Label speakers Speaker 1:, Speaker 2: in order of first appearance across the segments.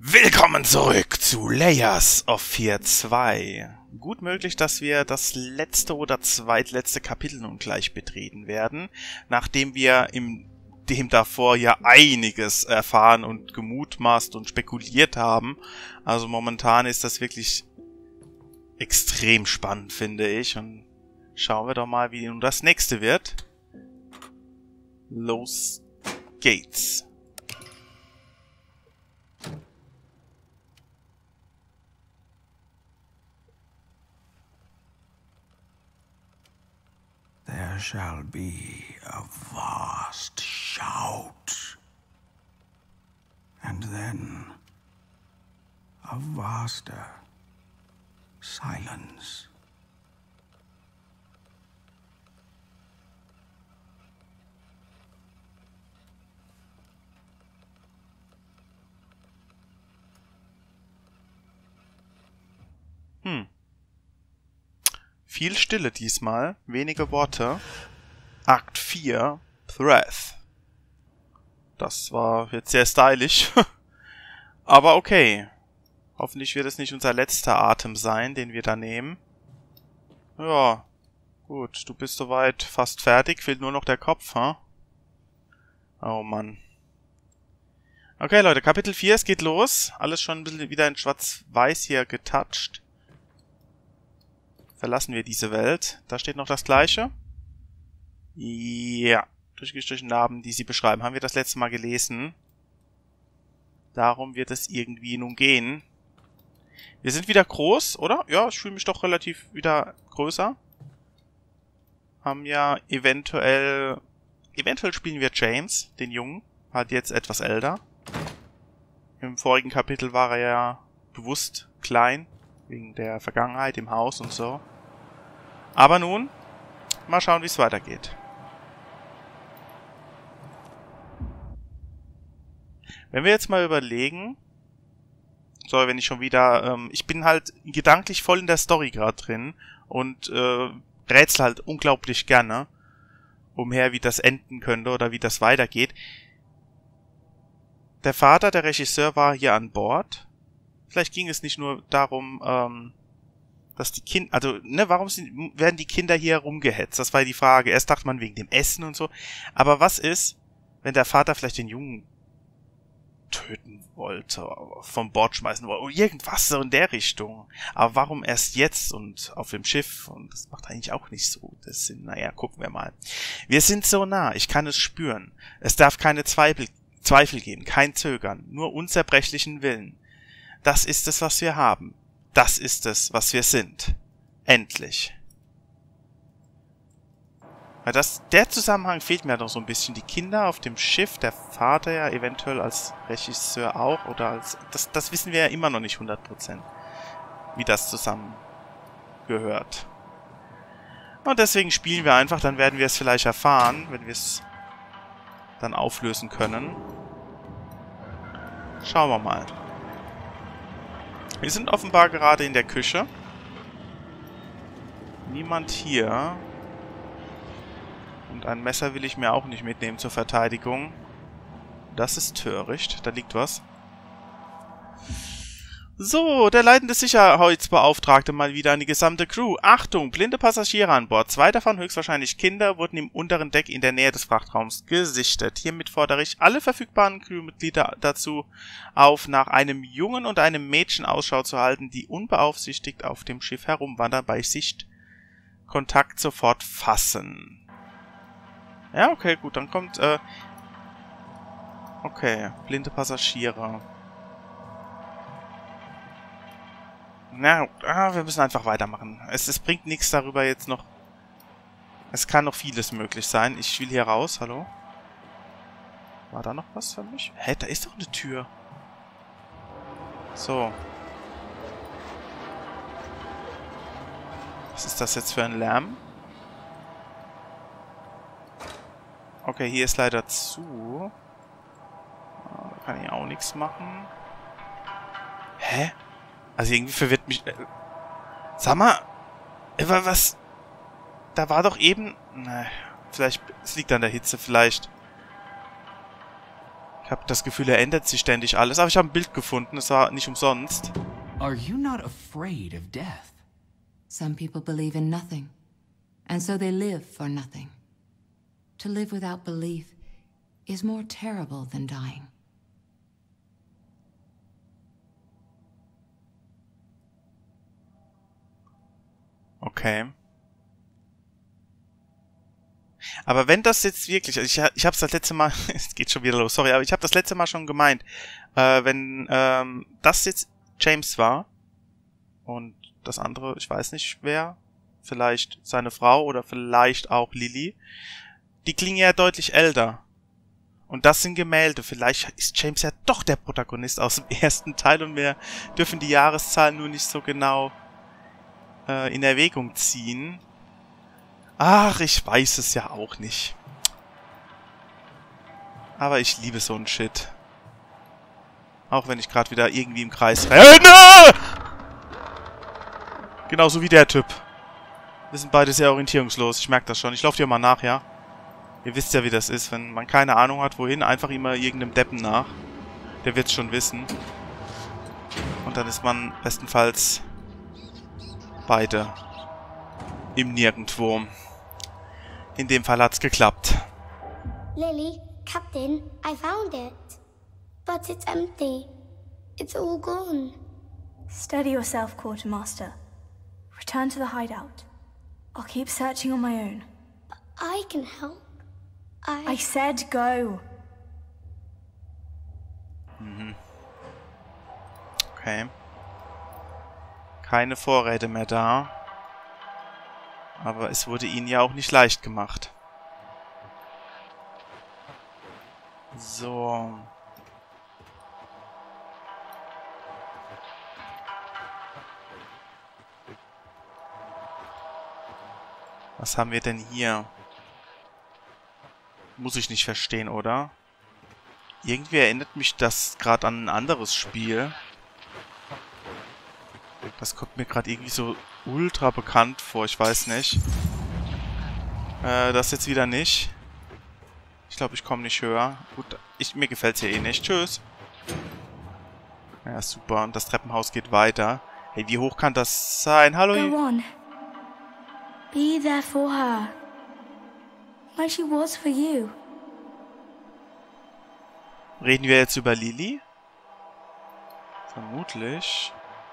Speaker 1: Willkommen zurück zu Layers of Fear 2. Gut möglich, dass wir das letzte oder zweitletzte Kapitel nun gleich betreten werden, nachdem wir im dem davor ja einiges erfahren und gemutmaßt und spekuliert haben. Also momentan ist das wirklich extrem spannend, finde ich. Und schauen wir doch mal, wie nun das nächste wird. Los geht's.
Speaker 2: There shall be a vast shout, and then a vaster silence.
Speaker 1: Viel Stille diesmal, wenige Worte. Akt 4, Breath. Das war jetzt sehr stylisch. Aber okay. Hoffentlich wird es nicht unser letzter Atem sein, den wir da nehmen. Ja, gut, du bist soweit fast fertig. Fehlt nur noch der Kopf, ha? Oh Mann. Okay, Leute, Kapitel 4, es geht los. Alles schon ein bisschen wieder in schwarz-weiß hier getoucht. Verlassen wir diese Welt. Da steht noch das Gleiche. Ja. Durchgestrichene Narben, die sie beschreiben. Haben wir das letzte Mal gelesen. Darum wird es irgendwie nun gehen. Wir sind wieder groß, oder? Ja, ich fühle mich doch relativ wieder größer. Haben ja eventuell spielen wir James, den Jungen. Halt jetzt etwas älter. Im vorigen Kapitel war er ja bewusst klein. Wegen der Vergangenheit im Haus und so. Aber nun, mal schauen, wie es weitergeht. Wenn wir jetzt mal überlegen... Sorry, wenn ich schon wieder... ich bin halt gedanklich voll in der Story gerade drin. Und rätsel halt unglaublich gerne umher, wie das enden könnte oder wie das weitergeht. Der Vater, der Regisseur, war hier an Bord. Vielleicht ging es nicht nur darum, dass die Kinder, also, ne, warum werden die Kinder hier rumgehetzt? Das war ja die Frage. Erst dachte man wegen dem Essen und so. Aber was ist, wenn der Vater vielleicht den Jungen töten wollte, vom Bord schmeißen wollte, oder irgendwas so in der Richtung? Aber warum erst jetzt und auf dem Schiff? Und das macht eigentlich auch nicht so das Sinn. Naja, gucken wir mal. Wir sind so nah, ich kann es spüren. Es darf keine Zweifel geben, kein Zögern, nur unzerbrechlichen Willen. Das ist es, was wir haben. Das ist es, was wir sind. Endlich. Weil der Zusammenhang fehlt mir noch so ein bisschen. Die Kinder auf dem Schiff, der Vater ja eventuell als Regisseur auch, oder als... Das wissen wir ja immer noch nicht 100%, wie das zusammengehört. Und deswegen spielen wir einfach, dann werden wir es vielleicht erfahren, wenn wir es dann auflösen können. Schauen wir mal. Wir sind offenbar gerade in der Küche. Niemand hier. Und ein Messer will ich mir auch nicht mitnehmen zur Verteidigung. Das ist töricht. Da liegt was. So, der leitende Sicherheitsbeauftragte mal wieder an die gesamte Crew. Achtung, blinde Passagiere an Bord. 2 davon, höchstwahrscheinlich Kinder, wurden im unteren Deck in der Nähe des Frachtraums gesichtet. Hiermit fordere ich alle verfügbaren Crewmitglieder dazu auf, nach einem Jungen und einem Mädchen Ausschau zu halten, die unbeaufsichtigt auf dem Schiff herumwandern, bei Sichtkontakt sofort fassen. Ja, okay, gut, dann kommt, okay, blinde Passagiere. Na, wir müssen einfach weitermachen. Es bringt nichts darüber jetzt noch. Es kann noch vieles möglich sein. Ich will hier raus. Hallo? War da noch was für mich? Hä, da ist doch eine Tür. So. Was ist das jetzt für ein Lärm? Okay, hier ist leider zu. Da kann ich auch nichts machen. Hä? Also irgendwie verwirrt mich... sag mal... was... Da war doch eben... Ne, vielleicht... Es liegt an der Hitze, vielleicht... Ich habe das Gefühl, er ändert sich ständig alles. Aber ich habe ein Bild gefunden, es war nicht umsonst.
Speaker 3: Are you not afraid of death?
Speaker 4: Some people believe in nothing, and so they live for nothing. To live without belief is more terrible than dying.
Speaker 1: Okay. Aber wenn das jetzt wirklich, also ich habe es das letzte Mal, es geht schon wieder los, sorry, aber ich habe das letzte Mal schon gemeint, wenn das jetzt James war und das andere, ich weiß nicht wer, vielleicht seine Frau oder vielleicht auch Lily, die klingen ja deutlich älter. Und das sind Gemälde, vielleicht ist James ja doch der Protagonist aus dem ersten Teil und wir dürfen die Jahreszahlen nur nicht so genau in Erwägung ziehen. Ach, ich weiß es ja auch nicht. Aber ich liebe so einen Shit. Auch wenn ich gerade wieder irgendwie im Kreis renne! Genauso wie der Typ. Wir sind beide sehr orientierungslos, ich merke das schon. Ich laufe dir mal nach, ja? Ihr wisst ja, wie das ist, wenn man keine Ahnung hat, wohin, einfach immer irgendeinem Deppen nach. Der wird's schon wissen. Und dann ist man bestenfalls beide im Nirgendwo. In dem Fall hat's geklappt.
Speaker 5: Lily, Captain, I found it. But it's empty. It's all gone.
Speaker 6: Steady yourself, Quartermaster. Return to the hideout. I'll keep searching on my own.
Speaker 5: I can help.
Speaker 6: I said go.
Speaker 1: Okay. Keine Vorräte mehr da. Aber es wurde ihnen ja auch nicht leicht gemacht. So. Was haben wir denn hier? Muss ich nicht verstehen, oder? Irgendwie erinnert mich das gerade an ein anderes Spiel. Das kommt mir gerade irgendwie so ultra bekannt vor, ich weiß nicht. Das jetzt wieder nicht. Ich glaube, ich komme nicht höher. Gut, mir gefällt es hier eh nicht. Tschüss. Ja, super. Und das Treppenhaus geht weiter. Hey, wie hoch kann das sein? Hallo.
Speaker 6: Go on. Be there for her. Like she was for you.
Speaker 1: Reden wir jetzt über Lily? Vermutlich.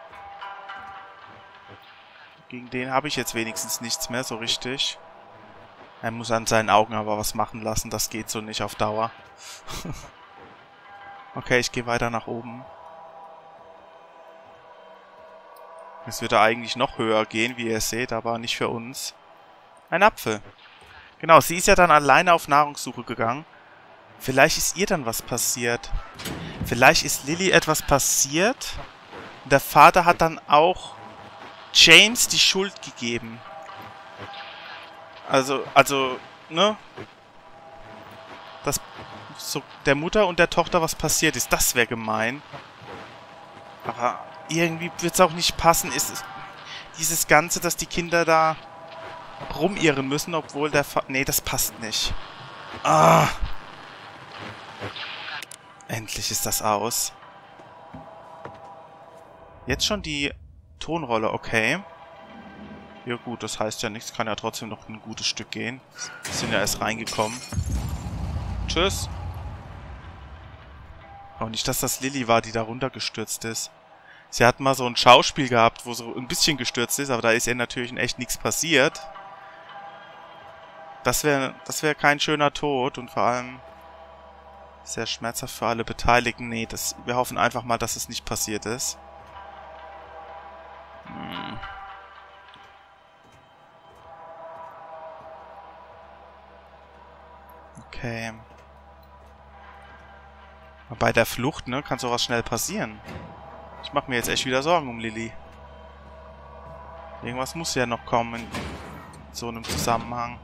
Speaker 1: Gegen den habe ich jetzt wenigstens nichts mehr, so richtig. Er muss an seinen Augen aber was machen lassen, das geht so nicht auf Dauer. Okay, ich gehe weiter nach oben. Es würde eigentlich noch höher gehen, wie ihr seht, aber nicht für uns. Ein Apfel. Genau, sie ist ja dann alleine auf Nahrungssuche gegangen. Vielleicht ist ihr dann was passiert. Vielleicht ist Lily etwas passiert. Und der Vater hat dann auch James die Schuld gegeben. Also, ne? Dass so der Mutter und der Tochter was passiert ist. Das wäre gemein. Aber irgendwie wird es auch nicht passen. Ist dieses Ganze, dass die Kinder da rumirren müssen, obwohl der nee, das passt nicht. Ah! Endlich ist das aus. Jetzt schon die Tonrolle, okay. Ja gut, das heißt ja nichts. Kann ja trotzdem noch ein gutes Stück gehen. Wir sind ja erst reingekommen. Tschüss. Auch nicht, dass das Lily war, die da runtergestürzt ist. Sie hat mal so ein Schauspiel gehabt, wo so ein bisschen gestürzt ist, aber da ist ihr natürlich in echt nichts passiert. Das wäre kein schöner Tod und vor allem sehr schmerzhaft für alle Beteiligten. Nee, wir hoffen einfach mal, dass es nicht passiert ist. Okay. Bei der Flucht, ne, kann sowas schnell passieren. Ich mache mir jetzt echt wieder Sorgen um Lily. Irgendwas muss ja noch kommen in so einem Zusammenhang.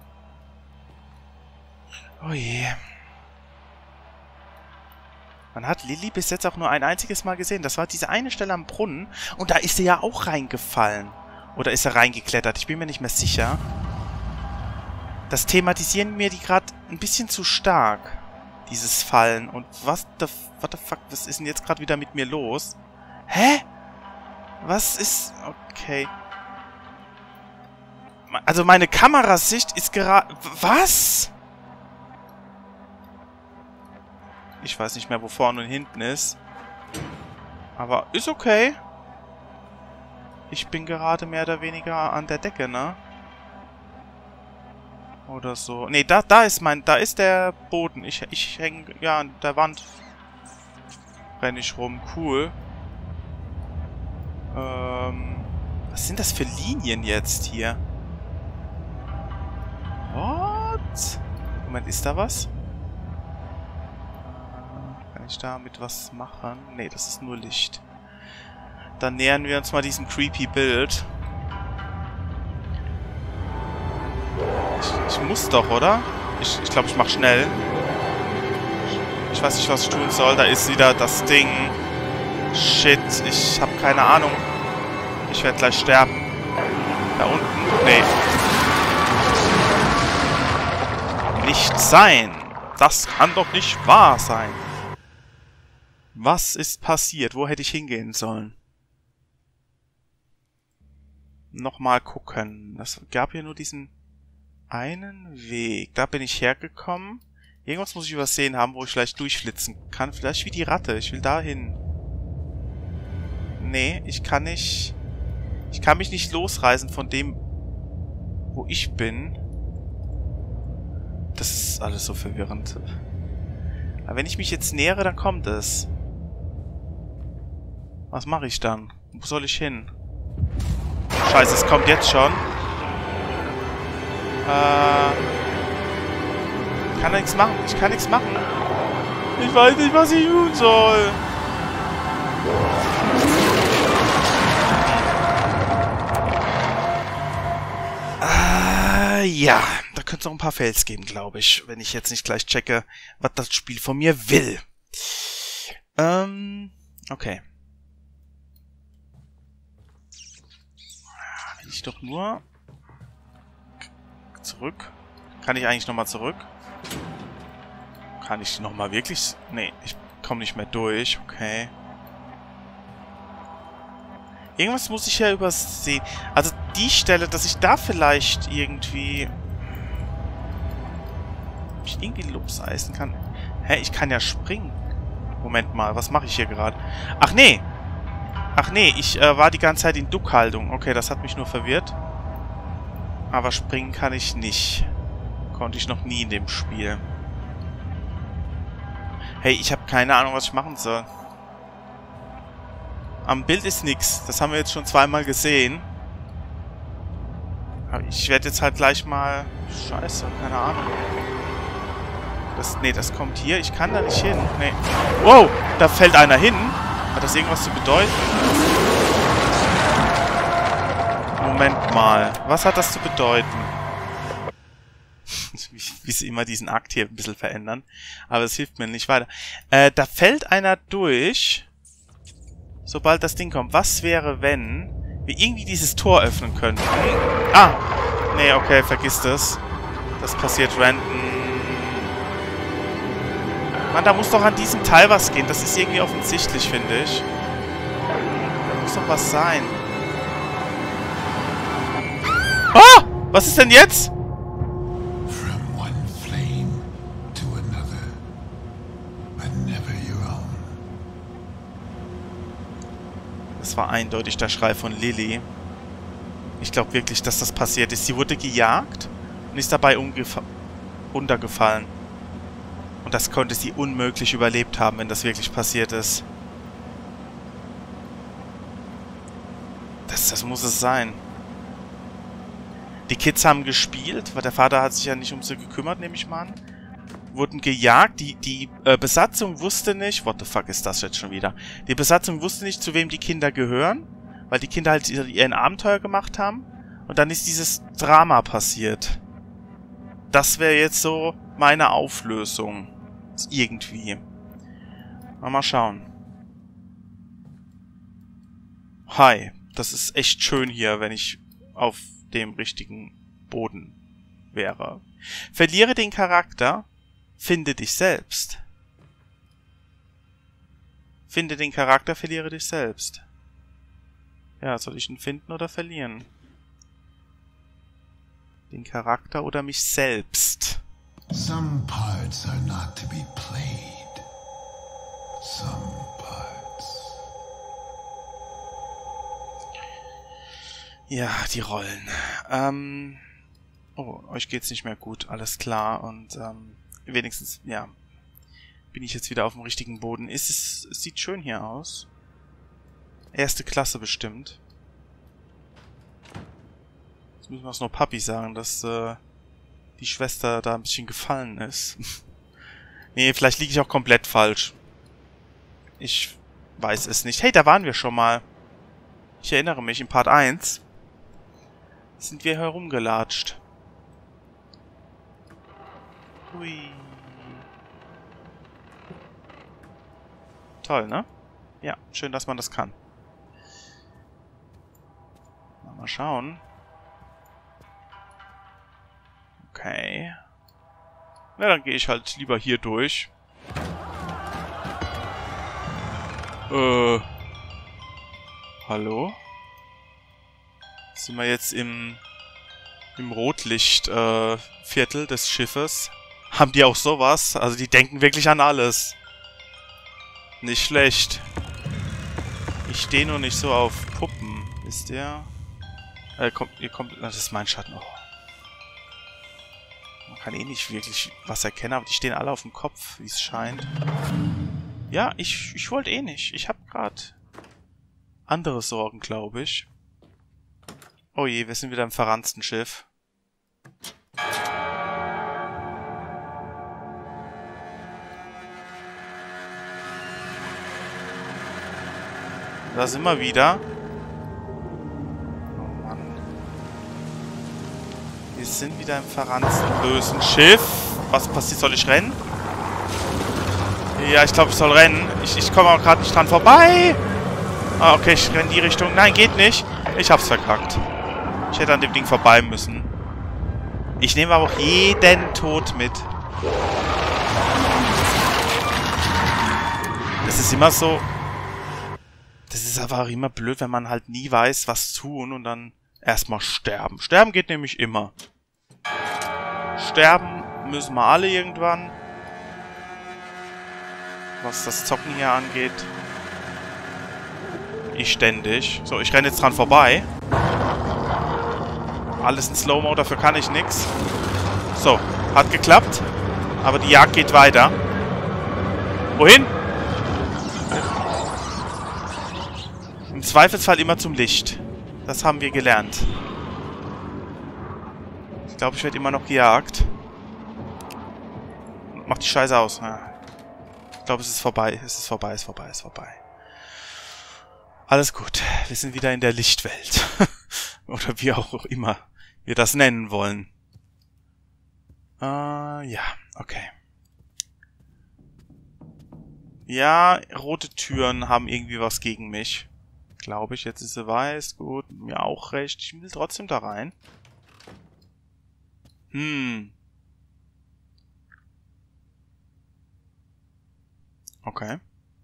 Speaker 1: Oh je. Man hat Lily bis jetzt auch nur ein einziges Mal gesehen. Das war diese eine Stelle am Brunnen. Und da ist sie ja auch reingefallen. Oder ist er reingeklettert? Ich bin mir nicht mehr sicher. Das thematisieren mir die gerade ein bisschen zu stark. Dieses Fallen. Und what the fuck, was ist denn jetzt gerade wieder mit mir los? Hä? Was ist... Okay. Also meine Kamerasicht ist gerade... Was? Ich weiß nicht mehr, wo vorne und hinten ist. Aber ist okay. Ich bin gerade mehr oder weniger an der Decke, ne? Oder so. Ne, da ist der Boden. Ich hänge, ja, an der Wand. Renne ich rum. Cool. Was sind das für Linien jetzt hier? What? Moment, ist da was? Kann ich damit was machen? Ne, das ist nur Licht. Dann nähern wir uns mal diesem creepy Bild. Ich muss doch, oder? Ich glaube, ich mache schnell. Ich weiß nicht, was ich tun soll. Da ist wieder das Ding. Shit, ich habe keine Ahnung. Ich werde gleich sterben. Da unten? Nee. Nicht sein. Das kann doch nicht wahr sein. Was ist passiert? Wo hätte ich hingehen sollen? Nochmal gucken. Es gab hier nur diesen einen Weg. Da bin ich hergekommen. Irgendwas muss ich übersehen haben, wo ich vielleicht durchflitzen kann. Vielleicht wie die Ratte. Ich will da hin. Nee, ich kann nicht... Ich kann mich nicht losreißen von dem, wo ich bin. Das ist alles so verwirrend. Aber wenn ich mich jetzt nähere, dann kommt es. Was mache ich dann? Wo soll ich hin? Scheiße, es kommt jetzt schon. Ich kann nichts machen. Ich kann nichts machen. Ich weiß nicht, was ich tun soll. Ja, da könnte es noch ein paar Fails geben, glaube ich, wenn ich jetzt nicht gleich checke, was das Spiel von mir will. Okay. Wenn ich doch nur... Zurück. Kann ich eigentlich nochmal zurück? Kann ich nochmal wirklich... Nee, ich komme nicht mehr durch. Okay. Irgendwas muss ich ja übersehen. Also die Stelle, dass ich da vielleicht irgendwie... mich irgendwie loseisen kann. Hä, ich kann ja springen. Moment mal, was mache ich hier gerade? Ach nee! Ach nee, ich war die ganze Zeit in Duckhaltung. Okay, das hat mich nur verwirrt. Aber springen kann ich nicht. Konnte ich noch nie in dem Spiel. Hey, ich habe keine Ahnung, was ich machen soll. Am Bild ist nix. Das haben wir jetzt schon zweimal gesehen. Aber ich werde jetzt halt gleich mal... Scheiße, keine Ahnung. Nee, das kommt hier. Ich kann da nicht hin. Nee. Wow, da fällt einer hin. Hat das irgendwas zu bedeuten? Moment mal. Was hat das zu bedeuten? Wie sie immer diesen Akt hier ein bisschen verändern. Aber es hilft mir nicht weiter. Da fällt einer durch... Sobald das Ding kommt. Was wäre, wenn wir irgendwie dieses Tor öffnen könnten? Ah! Nee, okay, vergiss das. Das passiert random. Mann, da muss doch an diesem Teil was gehen. Das ist irgendwie offensichtlich, finde ich. Da muss doch was sein. Ah! Was ist denn jetzt?
Speaker 2: From one flame to another, but never your own.
Speaker 1: Das war eindeutig der Schrei von Lily. Ich glaube wirklich, dass das passiert ist. Sie wurde gejagt und ist dabei runtergefallen. Und das konnte sie unmöglich überlebt haben, wenn das wirklich passiert ist. Das muss es sein. Die Kids haben gespielt, weil der Vater hat sich ja nicht um sie gekümmert, nehme ich mal an. Wurden gejagt. Die Besatzung wusste nicht... What the fuck ist das jetzt schon wieder? Die Besatzung wusste nicht, zu wem die Kinder gehören, weil die Kinder halt ihren Abenteuer gemacht haben. Und dann ist dieses Drama passiert. Das wäre jetzt so meine Auflösung. Irgendwie. Mal schauen. Hi. Das ist echt schön hier, wenn ich auf dem richtigen Boden wäre. Verliere den Charakter. Finde dich selbst. Finde den Charakter, verliere dich selbst. Ja, soll ich ihn finden oder verlieren? Den Charakter oder mich selbst?
Speaker 2: Some parts are not to be played. Some parts.
Speaker 1: Ja, die Rollen. Oh, euch geht's nicht mehr gut, alles klar. Und wenigstens, ja, bin ich jetzt wieder auf dem richtigen Boden. Es sieht schön hier aus. Erste Klasse bestimmt. Jetzt müssen wir es nur Papi sagen, dass die Schwester da ein bisschen gefallen ist. Nee, vielleicht liege ich auch komplett falsch. Ich weiß es nicht. Hey, da waren wir schon mal. Ich erinnere mich, in Part 1 sind wir herumgelatscht. Hui. Toll, ne? Ja, schön, dass man das kann. Mal schauen. Okay. Na, dann gehe ich halt lieber hier durch. Hallo? Sind wir jetzt im Rotlicht-Viertel des Schiffes? Haben die auch sowas? Also die denken wirklich an alles. Nicht schlecht. Ich stehe nur nicht so auf Puppen. Wisst ihr? Ihr kommt... Das ist mein Schatten. Oh. Man kann eh nicht wirklich was erkennen, aber die stehen alle auf dem Kopf, wie es scheint. Ja, ich wollte eh nicht. Ich habe gerade andere Sorgen, glaube ich. Oh je, wir sind wieder im verranzten Schiff. Da sind wir wieder. Oh Mann. Wir sind wieder im verranzten bösen Schiff. Was passiert? Soll ich rennen? Ja, ich glaube, ich soll rennen. Ich komme auch gerade nicht dran vorbei. Ah, okay, ich renne in die Richtung. Nein, geht nicht. Ich hab's verkackt. Ich hätte an dem Ding vorbei müssen. Ich nehme aber auch jeden Tod mit. Das ist immer so... Das ist aber auch immer blöd, wenn man halt nie weiß, was tun und dann erstmal sterben. Sterben geht nämlich immer. Sterben müssen wir alle irgendwann. Was das Zocken hier angeht. Ich ständig. So, ich renne jetzt dran vorbei. Alles in Slow-Mo, dafür kann ich nix. So, hat geklappt. Aber die Jagd geht weiter. Wohin? Im Zweifelsfall immer zum Licht. Das haben wir gelernt. Ich glaube, ich werde immer noch gejagt. Mach die Scheiße aus. Ja. Ich glaube, es ist vorbei. Es ist vorbei, es ist vorbei, es ist vorbei. Alles gut. Wir sind wieder in der Lichtwelt. Oder wie auch immer wir das nennen wollen. Ja, okay. Ja, rote Türen haben irgendwie was gegen mich. Glaube ich. Jetzt ist sie weiß. Gut, mir auch recht. Ich will trotzdem da rein. Okay.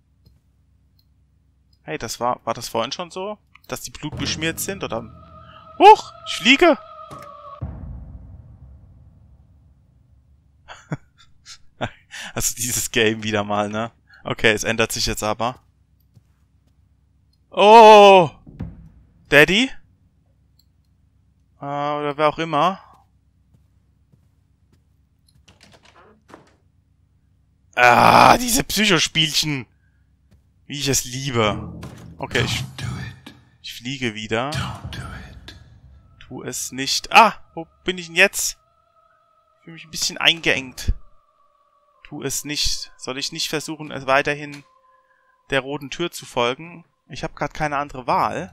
Speaker 1: Hey, das war das vorhin schon so? Dass die blutbeschmiert sind, oder? Huch, ich fliege! Also dieses Game wieder mal, ne? Okay, es ändert sich jetzt aber. Oh! Daddy? Oder wer auch immer. Ah, diese Psychospielchen. Wie ich es liebe. Okay, ich fliege wieder. Tu es nicht. Ah, wo bin ich denn jetzt? Ich fühle mich ein bisschen eingeengt. Tu es nicht. Soll ich nicht versuchen, weiterhin der roten Tür zu folgen? Ich habe gerade keine andere Wahl.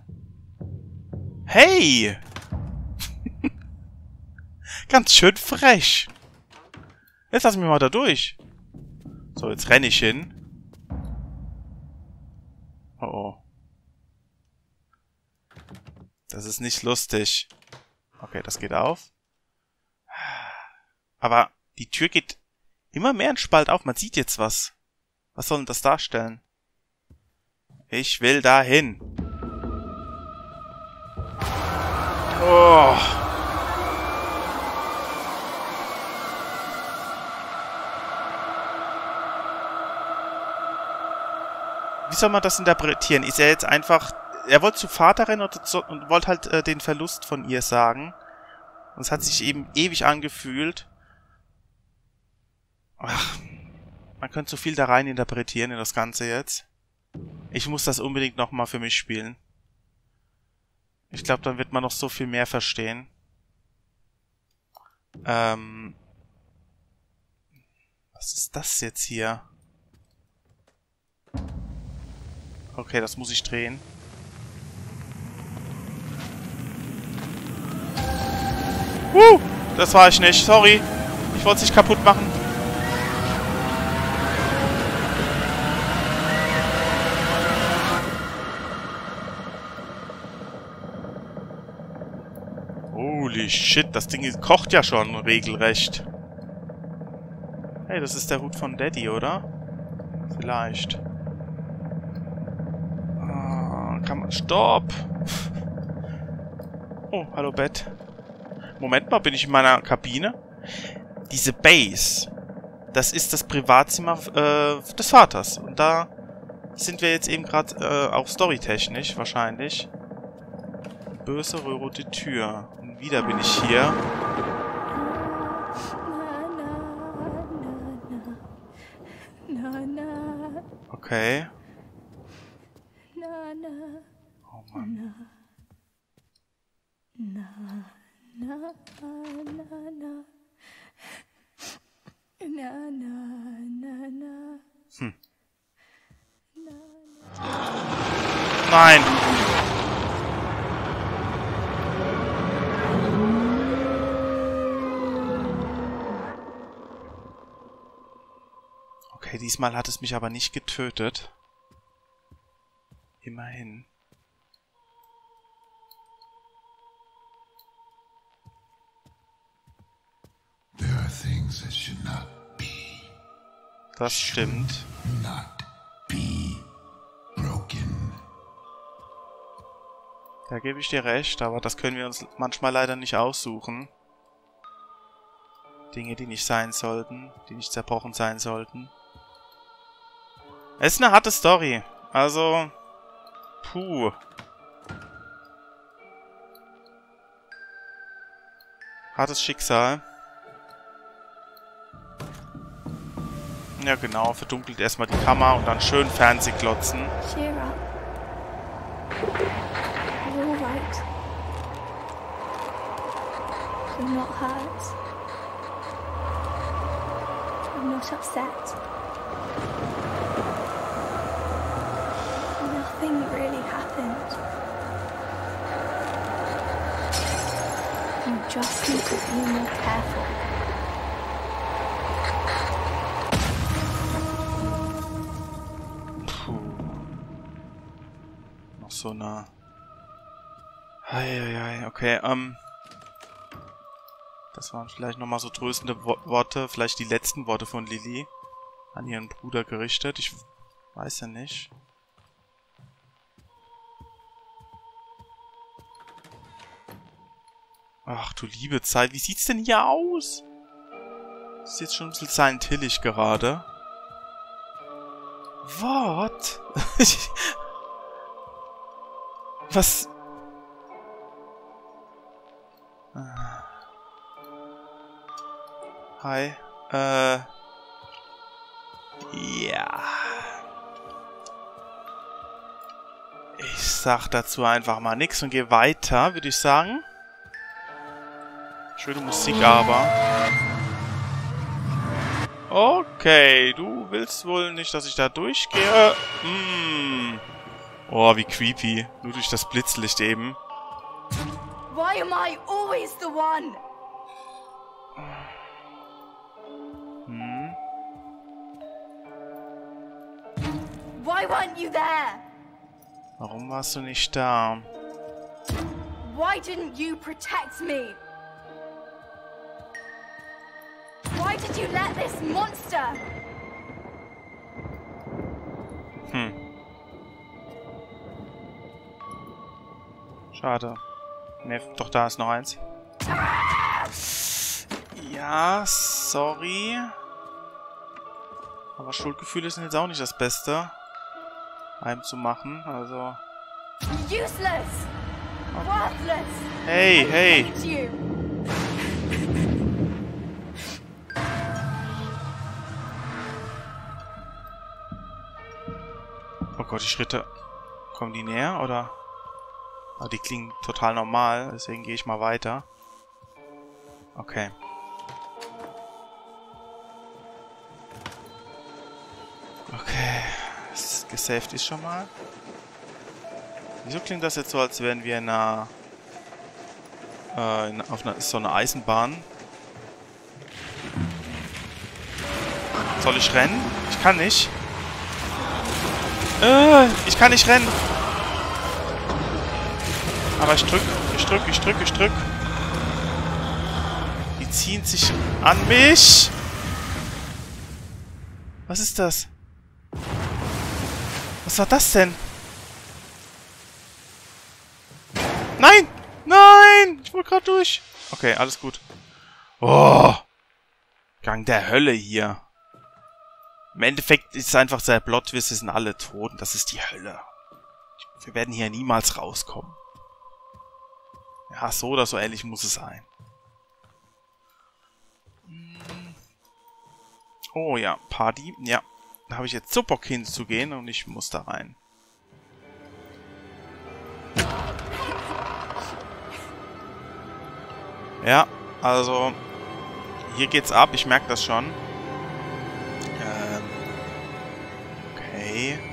Speaker 1: Hey! Ganz schön frech. Jetzt lassen wir mal da durch. So, jetzt renne ich hin. Oh oh. Das ist nicht lustig. Okay, das geht auf. Aber die Tür geht immer mehr ein Spalt auf. Man sieht jetzt was. Was soll denn das darstellen? Ich will dahin. Oh. Wie soll man das interpretieren? Ist er jetzt einfach... Er wollte zu Vater rennen und wollte halt den Verlust von ihr sagen. Und es hat sich eben ewig angefühlt. Ach, man könnte so viel da rein interpretieren in das Ganze jetzt. Ich muss das unbedingt nochmal für mich spielen. Ich glaube, dann wird man noch so viel mehr verstehen. Was ist das jetzt hier? Okay, das muss ich drehen. Das war ich nicht. Sorry. Ich wollte es nicht kaputt machen. Holy shit, das Ding kocht ja schon regelrecht. Hey, das ist der Hut von Daddy, oder? Vielleicht. Kann man... Stopp! Oh, hallo Bett. Moment mal, bin ich in meiner Kabine? Diese Base, das ist das Privatzimmer des Vaters. Und da sind wir jetzt eben gerade auch storytechnisch wahrscheinlich. Böse rote Tür. Und wieder bin ich hier. Okay. Oh Mann. Nein. Okay, diesmal hat es mich aber nicht getötet. Immerhin.
Speaker 2: There are things that should not be.
Speaker 1: Das stimmt.
Speaker 2: Not be broken.
Speaker 1: Da gebe ich dir recht, aber das können wir uns manchmal leider nicht aussuchen. Dinge, die nicht sein sollten, die nicht zerbrochen sein sollten. Es ist eine harte Story. Also, puh. Hartes Schicksal. Ja genau, verdunkelt erstmal die Kammer und dann schön Fernsehklotzen.
Speaker 6: Cheer up. You're all right. You're not hurt. You're not upset. Nothing really happened. You just need to be more careful.
Speaker 1: Noch so nah. Heieiei, okay, das waren vielleicht nochmal so tröstende Worte, vielleicht die letzten Worte von Lily an ihren Bruder gerichtet. Ich weiß ja nicht. Ach du liebe Zeit, wie sieht's denn hier aus? Das ist jetzt schon ein bisschen Silent-Hillig gerade. What? Was? Hi. Ja. Ich sag dazu einfach mal nix und gehe weiter, würde ich sagen. Schöne Musik aber. Okay, du willst wohl nicht, dass ich da durchgehe? Oh, wie creepy. Nur durch das Blitzlicht eben.
Speaker 6: Why am I always the one? Why weren't you there?
Speaker 1: Warum warst du nicht da?
Speaker 6: Why didn't you protect me? Why did you let this monster?
Speaker 1: Schade. Ne, doch, da ist noch eins. Ja, sorry. Aber Schuldgefühle sind jetzt auch nicht das Beste, einem zu machen, also...
Speaker 6: Useless! Worthless!
Speaker 1: Hey, hey!
Speaker 6: I hate you.
Speaker 1: Oh Gott, die Schritte... Kommen die näher, oder? Ah, die klingen total normal, deswegen gehe ich mal weiter. Okay. Okay. Gesaved ist schon mal. Wieso klingt das jetzt so, als wären wir in einer... auf so einer Eisenbahn? Soll ich rennen? Ich kann nicht. Ich kann nicht rennen. Aber ich drück. Die ziehen sich an mich. Was ist das? Was war das denn? Nein! Nein! Ich wollte gerade durch. Okay, alles gut. Oh! Gang der Hölle hier. Im Endeffekt ist es einfach der Plot-Twist, wir sind alle tot und das ist die Hölle. Wir werden hier niemals rauskommen. Ja, so oder so ähnlich muss es sein. Oh ja, Party. Ja, da habe ich jetzt so Bock hinzugehen und ich muss da rein. Ja, also hier geht's ab, ich merke das schon. Okay.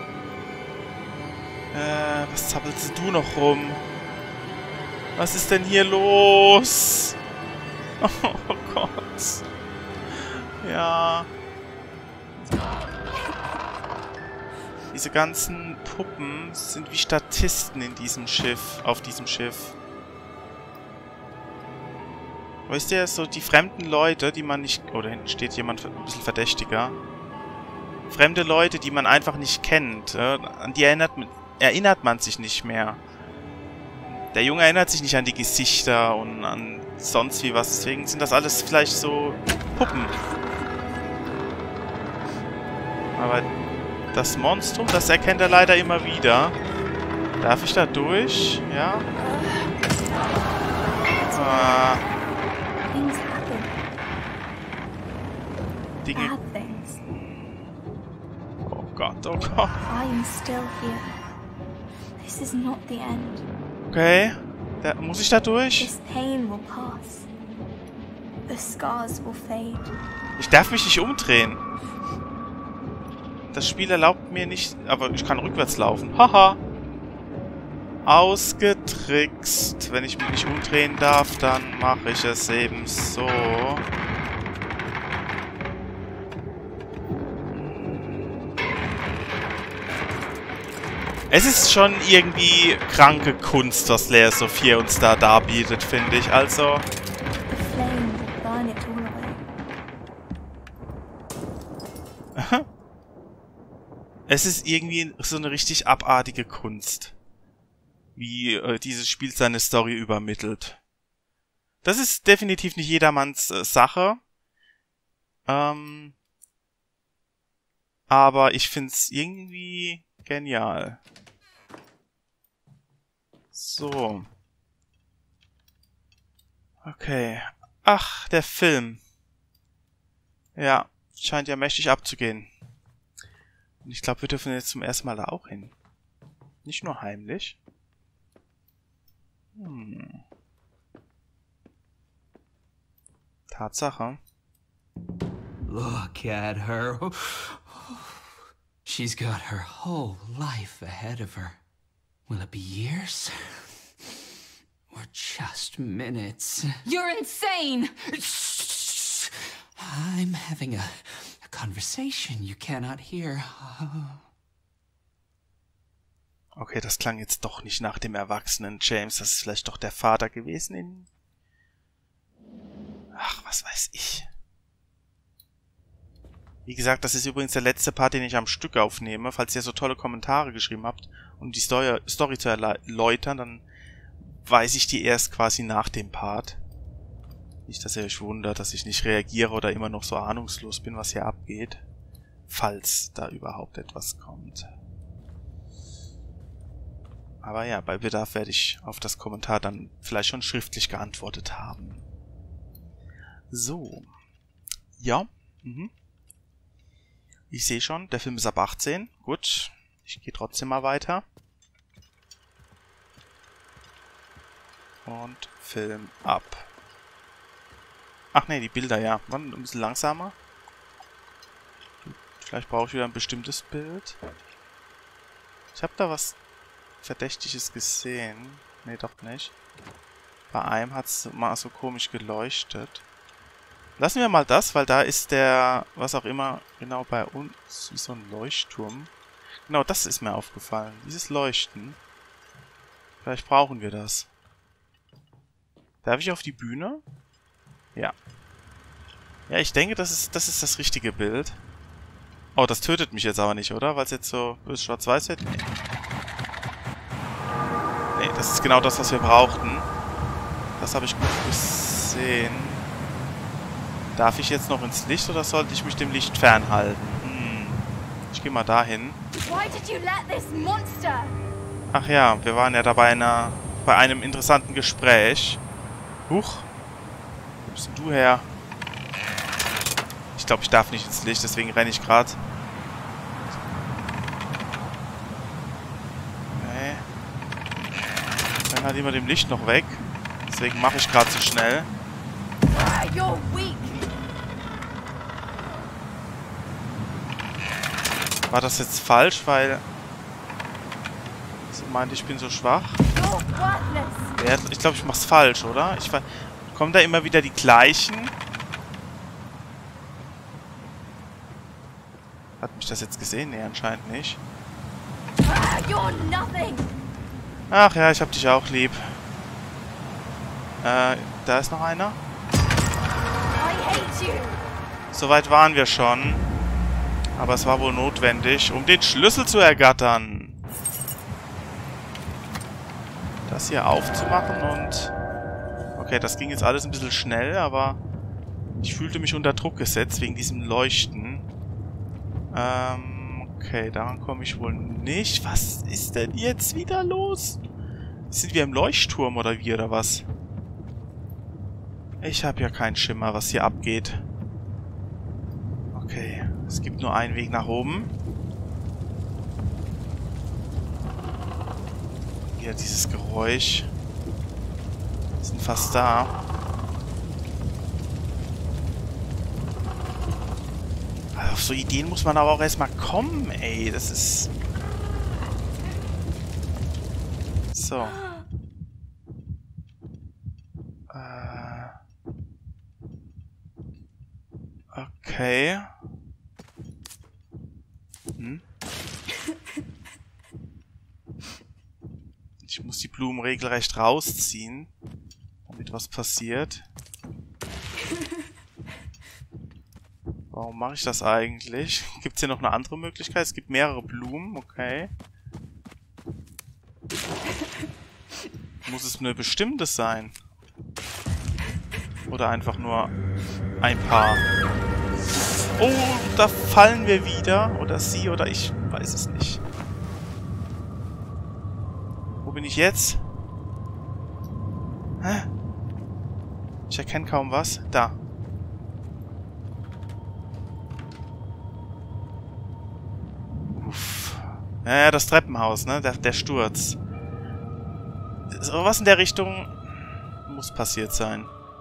Speaker 1: Was zappelst du noch rum? Was ist denn hier los? Oh Gott. Ja. Diese ganzen Puppen sind wie Statisten in diesem Schiff, auf diesem Schiff. Weißt du, so die fremden Leute, die man nicht... Oh, da hinten steht jemand ein bisschen verdächtiger. Fremde Leute, die man einfach nicht kennt. An die erinnert man sich nicht mehr. Der Junge erinnert sich nicht an die Gesichter und an sonst wie was. Deswegen sind das alles vielleicht so Puppen. Aber das Monstrum, das erkennt er leider immer wieder. Darf ich da durch? Ja.
Speaker 6: Things happen.
Speaker 1: Dinge.
Speaker 6: Bad things.
Speaker 1: Oh Gott, oh Gott.
Speaker 6: I am still here. This is not the end.
Speaker 1: Okay. Muss ich da durch?
Speaker 6: This pain will pass. The scars will fade.
Speaker 1: Ich darf mich nicht umdrehen. Das Spiel erlaubt mir nicht... Aber ich kann rückwärts laufen. Haha. Ausgetrickst. Wenn ich mich nicht umdrehen darf, dann mache ich es eben so. Es ist schon irgendwie kranke Kunst, was Layer Sophia uns da darbietet, finde ich. Also...
Speaker 6: The flame will burn it all away.
Speaker 1: Es ist irgendwie so eine richtig abartige Kunst. Wie dieses Spiel seine Story übermittelt. Das ist definitiv nicht jedermanns Sache. Aber ich find's irgendwie genial. So. Okay. Ach, der Film. Ja, scheint ja mächtig abzugehen. Und ich glaube, wir dürfen jetzt zum ersten Mal da auch hin. Nicht nur heimlich. Tatsache.
Speaker 3: Look at her. She's got her whole life ahead of her. Will it be years? Or just minutes?
Speaker 4: You're insane!
Speaker 3: I'm having a conversation you cannot hear.
Speaker 1: Okay, das klang jetzt doch nicht nach dem erwachsenen James. Das ist vielleicht doch der Vater gewesen in... Ach, was weiß ich. Wie gesagt, das ist übrigens der letzte Part, den ich am Stück aufnehme. Falls ihr so tolle Kommentare geschrieben habt, um die Story zu erläutern, dann weiß ich die erst quasi nach dem Part. Nicht, dass ihr euch wundert, dass ich nicht reagiere oder immer noch so ahnungslos bin, was hier abgeht. Falls da überhaupt etwas kommt. Aber ja, bei Bedarf werde ich auf das Kommentar dann vielleicht schon schriftlich geantwortet haben. So. Ja. Ich sehe schon, der Film ist ab 18. Gut. Ich gehe trotzdem mal weiter. Und Film ab. Ach nee, die Bilder, ja. Waren ein bisschen langsamer. Vielleicht brauche ich wieder ein bestimmtes Bild. Ich habe da was Verdächtiges gesehen. Nee, doch nicht. Bei einem hat es mal so komisch geleuchtet. Lassen wir mal das, weil da ist der, was auch immer, genau bei uns, wie so ein Leuchtturm. Genau, das ist mir aufgefallen. Dieses Leuchten. Vielleicht brauchen wir das. Darf ich auf die Bühne? Ja. Ja, ich denke, das ist das richtige Bild. Oh, das tötet mich jetzt aber nicht, oder? Weil es jetzt so böse schwarz-weiß wird? Nee. Nee, das ist genau das, was wir brauchten. Das habe ich gut gesehen. Darf ich jetzt noch ins Licht oder sollte ich mich dem Licht fernhalten? Ich gehe mal dahin. Ach ja, wir waren ja da bei einem interessanten Gespräch. Huch. Wo bist denn du her? Ich glaube, ich darf nicht ins Licht, deswegen renne ich gerade. Nee. Dann halt immer dem Licht noch weg. Deswegen mache ich gerade so schnell. War das jetzt falsch, weil sie meinte, ich bin so schwach? Ich glaube, ich mach's falsch, oder? Kommen da immer wieder die gleichen? Hat mich das jetzt gesehen? Nee, anscheinend nicht. Ach ja, ich hab dich auch lieb. Da ist noch einer. Soweit waren wir schon. Aber es war wohl notwendig, um den Schlüssel zu ergattern. Das hier aufzumachen und... Okay, das ging jetzt alles ein bisschen schnell, aber... Ich fühlte mich unter Druck gesetzt wegen diesem Leuchten. Okay, daran komme ich wohl nicht. Was ist denn jetzt wieder los? Sind wir im Leuchtturm oder wie, oder was? Ich habe ja keinen Schimmer, was hier abgeht. Okay, es gibt nur einen Weg nach oben. Hier dieses Geräusch. Wir sind fast da. Auf so Ideen muss man aber auch erstmal kommen, ey. Das ist... So. Okay. Ich muss die Blumen regelrecht rausziehen, damit was passiert. Warum mache ich das eigentlich? Gibt es hier noch eine andere Möglichkeit? Es gibt mehrere Blumen, okay. Muss es eine bestimmte sein? Oder einfach nur ein paar? Oh, da fallen wir wieder. Oder sie, oder ich weiß es nicht. Wo bin ich jetzt? Hä? Ich erkenne kaum was. Da. Uff. Ja, das Treppenhaus, ne? Der Sturz. So was in der Richtung muss passiert sein.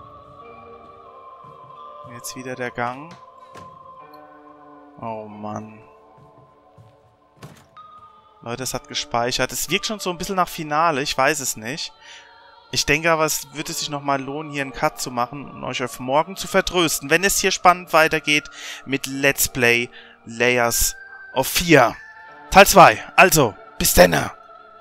Speaker 1: Jetzt wieder der Gang. Oh Mann. Leute, es hat gespeichert. Es wirkt schon so ein bisschen nach Finale. Ich weiß es nicht. Ich denke aber, es würde sich nochmal lohnen, hier einen Cut zu machen und euch auf morgen zu vertrösten, wenn es hier spannend weitergeht mit Let's Play Layers of Fear. Teil 2. Also, bis denne.